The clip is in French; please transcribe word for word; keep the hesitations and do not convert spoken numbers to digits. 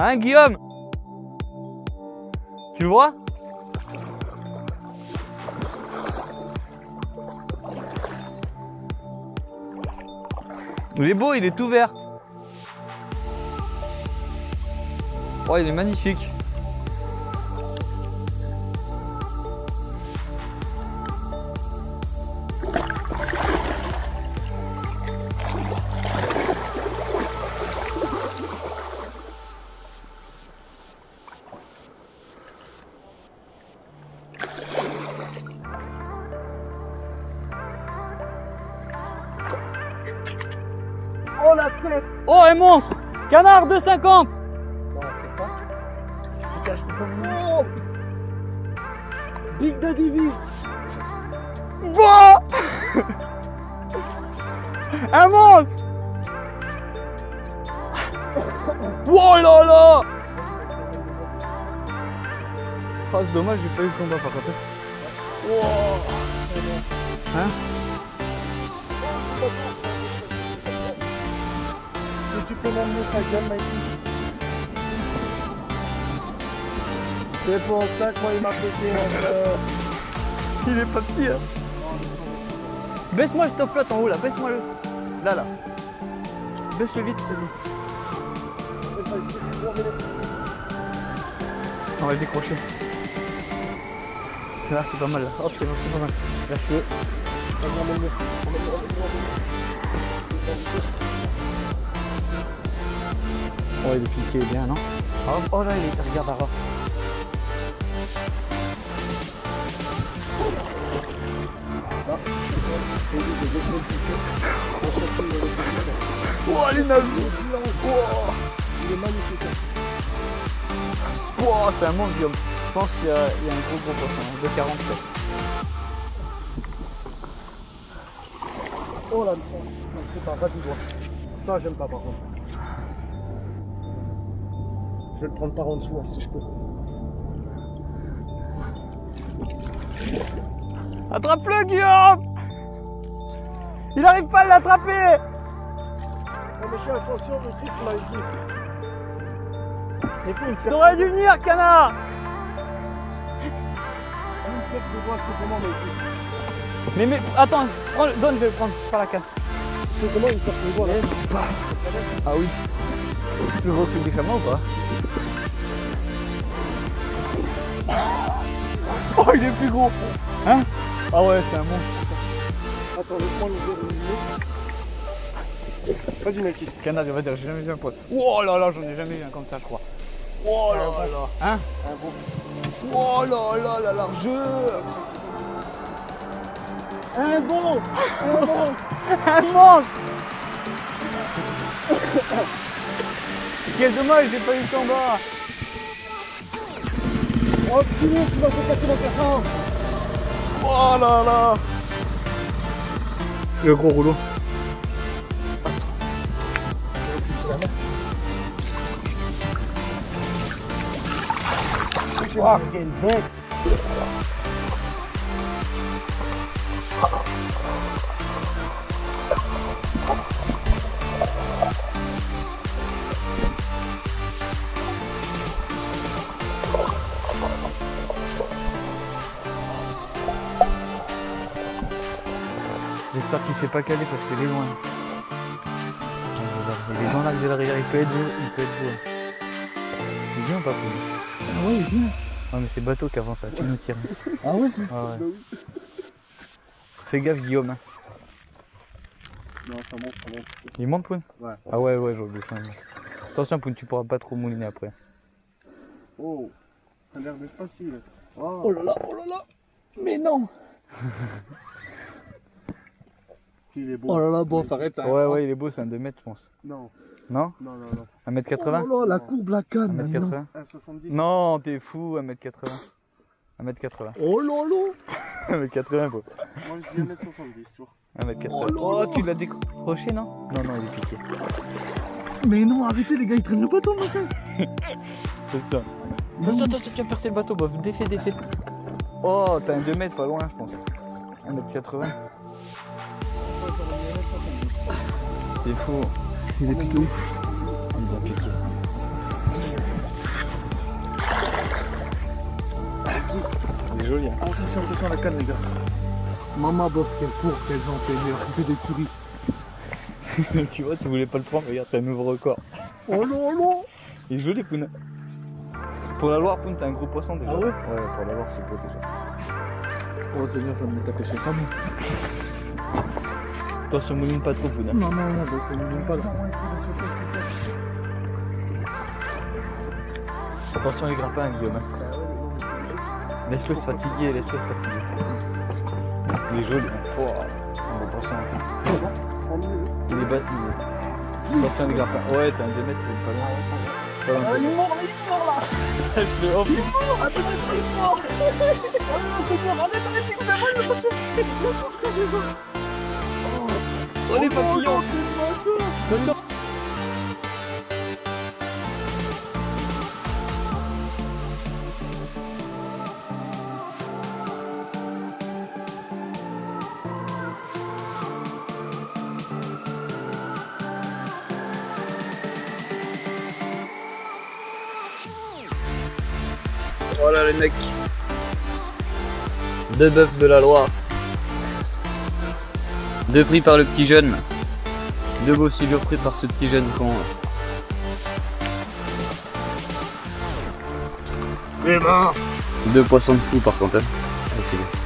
Hein, Guillaume? Tu le vois? Il est beau, il est tout vert. Oh, il est magnifique. Oh la tête! Oh, un monstre! Canard deux cinquante! Non, c'est pas. Putain, je peux pas vous... Oh Big Daddy V! Bon. Un monstre! Oh là là! Oh, c'est dommage, j'ai pas eu le combat par contre. Wow. Hein? Si tu peux m'emmener sa gueule, Mikey. C'est pour ça que moi il m'a pété euh... Il est pas petit, hein. Baisse-moi le top flotte en haut là, baisse-moi le. Là, là. Baisse-le vite, c'est vite. On va le décrocher. Là, c'est pas mal là. Hop, c'est bon, c'est pas mal. Lâche-le. Oh, il est piqué bien, non? Oh, oh là, il est. Regarde là. Oh, les navires! Oh, il est magnifique. oh, c'est un monstre, Guillaume. Je pense qu'il y, y a un gros gros poisson, deux quarante-sept. Oh là, ça, c'est pas rapide. Ça, j'aime pas par contre. Je vais le prendre par en dessous, hein, si je peux. Attrape-le, Guillaume! Il n'arrive pas à l'attraper! Non mais je fais attention, le truc m'a dit. T'aurais dû venir, canard! Mais mais attends, prends, donne, je vais le prendre par la canne. C'est comment il sort le bois là? Ah oui. Plus gros que des chamois ou pas? Oh, il est plus gros! Hein? Ah ouais, c'est un monstre. Attends, je prends le verre. Vas-y, Mikey. Canard, il va dire, j'ai jamais vu un poisson. Oh là là, j'en ai jamais vu un comme ça, je crois. Oh là là. Hein? Un bon. Oh là là, la largeur! Un bon! Un bon! Un monstre! Quel dommage, j'ai pas eu le temps bas! Oh putain, tu vas te casser mon cassin! Oh là là! Le gros rouleau. Oh, quelle bête! J'espère qu'il s'est pas calé parce qu'il est loin. Il est dans l'accélérateur, il peut être beau, il peut être beau. Il est bien ou pas beau? Ah ouais, il est bien. Ouais mais c'est bateau qu'avant ça, tu nous tires. Ah ouais? Ah ouais. Fais gaffe Guillaume. Hein. Non, ça monte, ça monte. Il monte Poune? Ouais. Ah ouais ouais, j'ai oublié ça. Attention Poune, tu pourras pas trop mouliner après. Oh, ça a l'air d'être facile. Oh. Oh là là, oh là là. Mais non. S'il est beau. Oh là là, bon, arrête. Ouais ouais, il est beau, c'est un deux mètres je pense. Non. Non? Non, non, non. un mètre quatre-vingts? Oh là là, la courbe, la canne. un mètre quatre-vingts? un soixante-dix. Non, t'es fou, un mètre quatre-vingts. un mètre quatre-vingts. Oh là là. un mètre quatre-vingts, beau. Moi je dis un mètre soixante-dix, tu vois. un mètre quatre-vingts. Oh, tu l'as décroché, non? Non, non, il est piqué. Mais non, arrêtez les gars, ils traînent le bateau, machin. C'est ça. Attention, attention, tu as percé le bateau, bof. Défait, défait. Oh, t'as un deux mètres, pas loin, je pense. un mètre quatre-vingts. C'est fou. Il est piqué. Il est piqué. Il est joli. Hein. Attention, attention à la canne, les gars. Maman bof, quelle court, quelle jante, quelle meilleure, qui fait des tueries. Tu vois, tu voulais pas le prendre, regarde, t'as un nouveau record. Oh non, non. Il est joli, Pouna. Pour la Loire, Pouna, t'as un gros poisson déjà. Ah ouais? Ouais, pour la Loire, c'est beau déjà. Oh Seigneur, je vais me mettre à pêcher ça, moi. Attention, mouline pas trop, Pouna. Non, non, non, je ne même pas là. Attention les grimpins, Guillaume. Laisse-le se fatiguer, laisse-le se fatiguer. Il est joli. Oh, un gros poisson. Il est battu. Attention les grimpins. Ouais, t'as un deux mètres, c'est pas loin. Pas loin. Ah, il est mort, il est mort là. Je le hop. Il est mort, attends, il est mort. Oh non, c'est mort, arrête, arrête, c'est vraiment le poisson. Oh les papillons. Attention. Voilà les mecs, deux bœufs de la Loire, deux pris par le petit jeune, deux beaux studios pris par ce petit jeune con. Eh ben. Deux poissons de fou par contre, hein. Ah, c'est bon.